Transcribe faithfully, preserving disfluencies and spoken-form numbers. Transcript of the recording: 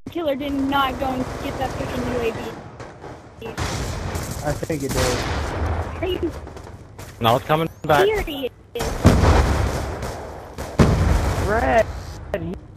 killer did not go and get that freaking U A V. I think it did. Are you No, it's coming back. serious? Red,